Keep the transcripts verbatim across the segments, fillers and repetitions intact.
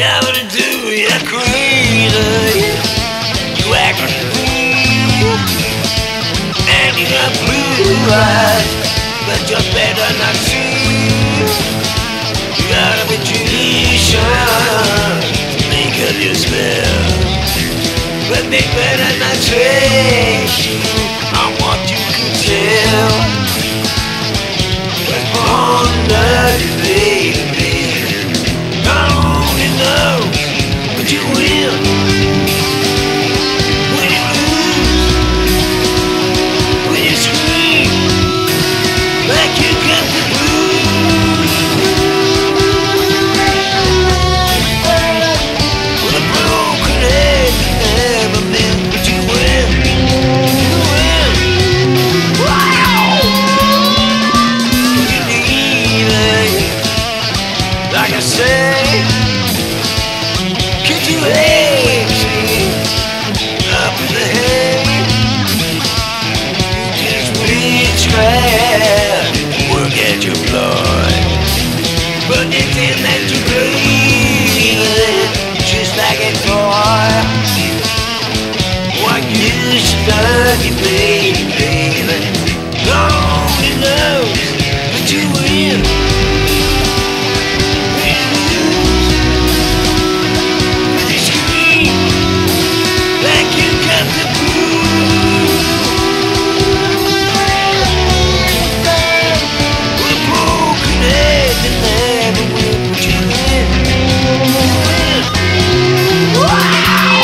got what to do, you're crazy. You act like a fool, and you got blue eyes, but you're better not see. You got a magician, make up your spell, but they better not trace you on what you can tell. But wonder, baby, not only know, but you will. When you lose, when you scream, like you got the blues. With a broken head, you never meant, but you will. You will. Wow! You need it, like I say. Could you hate me up in the head? Just witchcraft, work at your blood, but it's in that you breathe, just like a boy. What you study, baby, baby, God only knows, but you will. When you lose, when you scream, like you got the blues. With a broken head that never will put you in. Wow!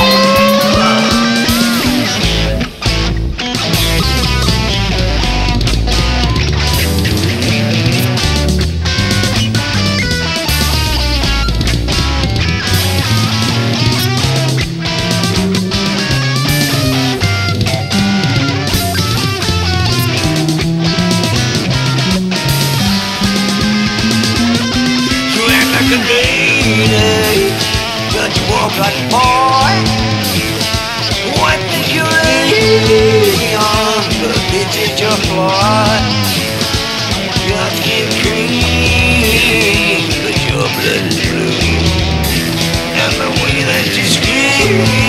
You act like a lady, but you walk like a boy. One thing you're really on, but it's just your flaw. Your skin green, but your blood is blue. And the way that you scream